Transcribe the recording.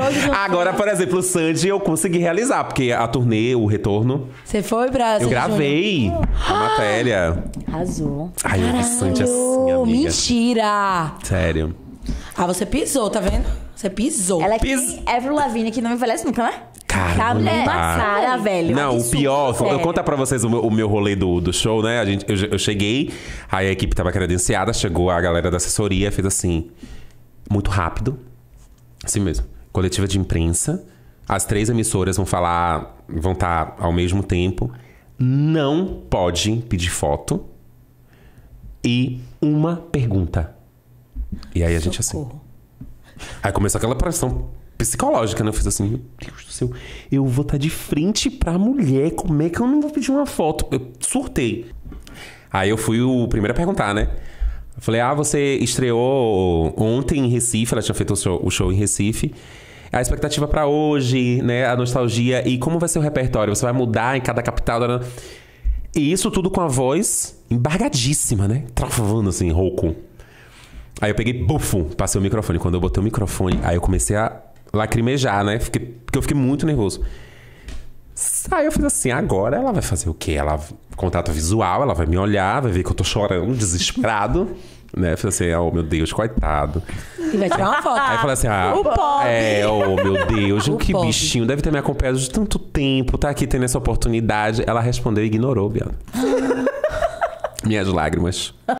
Agora, por exemplo, o Sandy eu consegui realizar, porque a turnê, o retorno, Você foi pra eu Sandy gravei a matéria. Arrasou. Ai, eu vi Sandy assim, Júnior? amiga. Mentira! Sério. Ah, você pisou, tá vendo? Você pisou. Ela é que nem Avril Lavigne, que não envelhece nunca, né? Caramba. A mulher cara, velho. Não, o Absurdo, pior, eu sério. contar pra vocês o meu rolê do show, né? Eu cheguei, aí a equipe tava credenciada, chegou a galera da assessoria, fez assim, muito rápido, assim mesmo, coletiva de imprensa, as 3 emissoras vão estar ao mesmo tempo, não pode pedir foto e uma pergunta. E aí a gente assim... Aí começou aquela pressão psicológica, né? Eu fiz assim, meu Deus do céu, eu vou estar de frente pra mulher, como é que eu não vou pedir uma foto? Eu surtei. Aí eu fui o primeiro a perguntar, né? Eu falei, você estreou ontem em Recife, ela tinha feito o show em Recife. A expectativa pra hoje, né? A nostalgia e como vai ser o repertório? Você vai mudar em cada capital? E isso tudo com a voz embargadíssima, né? Travando assim, rouco. Aí eu peguei, bufo, passei o microfone. Quando eu botei o microfone, aí eu comecei a lacrimejar, né? Porque eu fiquei muito nervoso. Aí eu fiz assim, agora ela vai fazer o quê? Contato visual, ela vai me olhar, vai ver que eu tô chorando, desesperado. Né? Eu fiz assim, oh meu Deus, coitado. E vai tirar uma foto. Aí eu falei assim, O pobre. oh meu Deus, O que pobre. bichinho, deve ter me acompanhado de tanto tempo, tá aqui tendo essa oportunidade. Ela respondeu e ignorou, Biana. Minhas lágrimas.